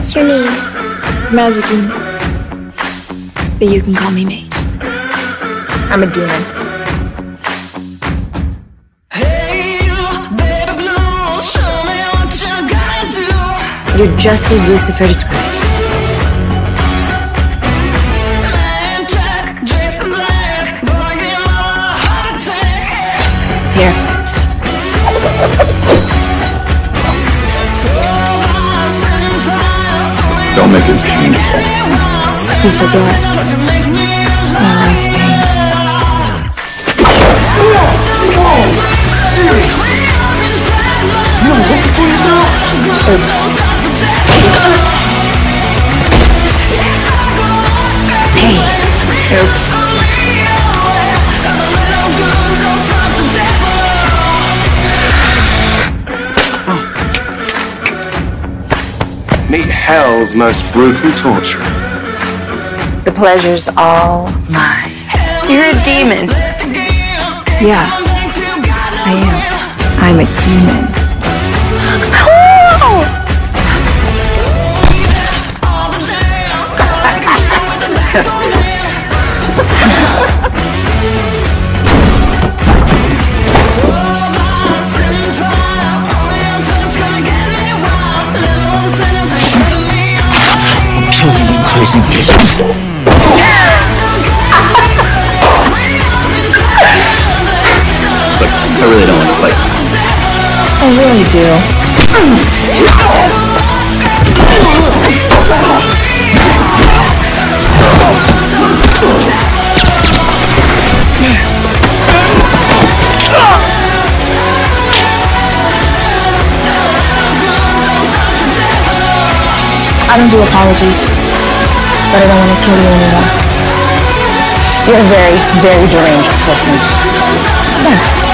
What's your name? Mazikeen. But you can call me Maze. I'm a demon. You're just as Lucifer described. Here. Don't make it painful. You forget. I love pain. Whoa! Seriously? You don't look for yourself? Oops. Pace. Oops. Meet hell's most brutal torture. The pleasure's all mine. You're a demon. Yeah, I am. I'm a demon. Cool! Crazy bitch. Look, I really don't want to fight. I really do. I don't do apologies, but I don't want to kill you anymore. You're a very, very deranged person. Thanks.